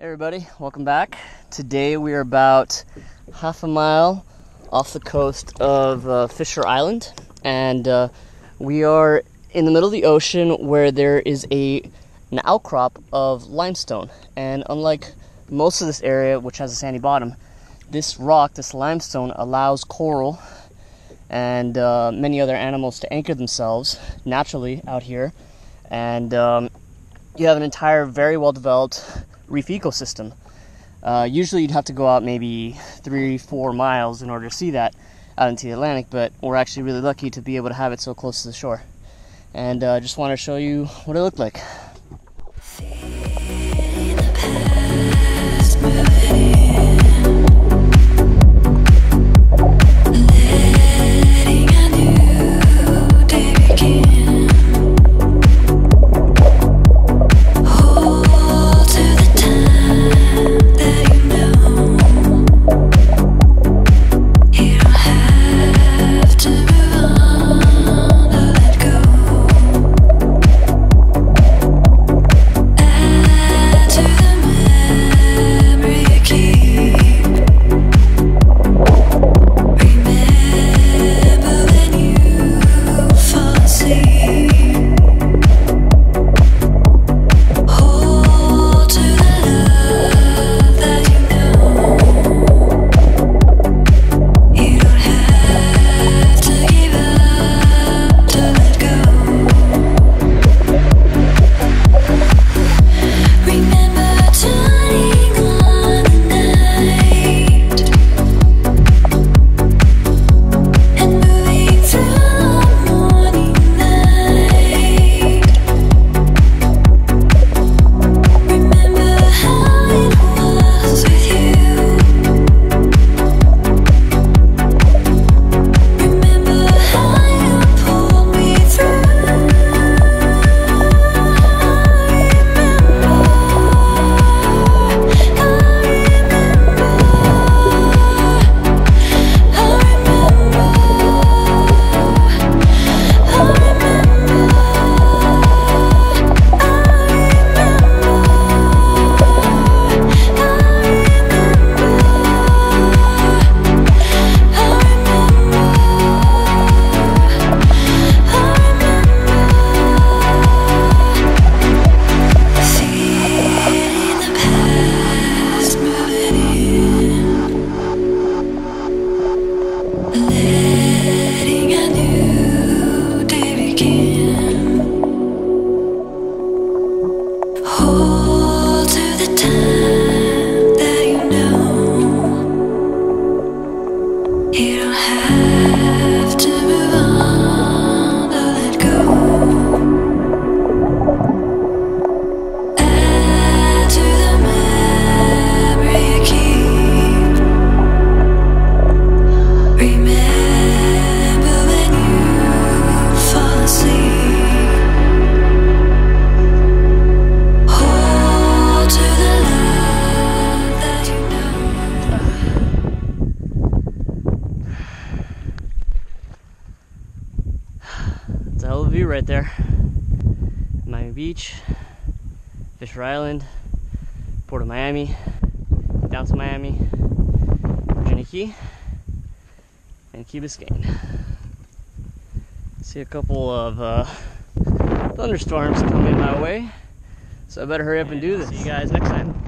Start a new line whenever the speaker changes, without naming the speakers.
Hey everybody, welcome back. Today we are about half a mile off the coast of Fisher Island, and we are in the middle of the ocean where there is an outcrop of limestone. And unlike most of this area, which has a sandy bottom, this rock, this limestone, allows coral and many other animals to anchor themselves naturally out here. And you have an entire, very well-developed reef ecosystem. Usually you'd have to go out maybe 3-4 miles in order to see that out into the Atlantic, but we're actually really lucky to be able to have it so close to the shore. And I just want to show you what it looked like. It's a hell of a view right there. Miami Beach, Fisher Island, Port of Miami, down to Miami, Virginia Key, and Key Biscayne. See a couple of thunderstorms coming my way, so I better hurry up and do this. See you guys next time.